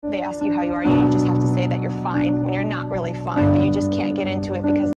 they ask you how you are, you just have to say that you're fine when you're not really fine, but you just can't get into it because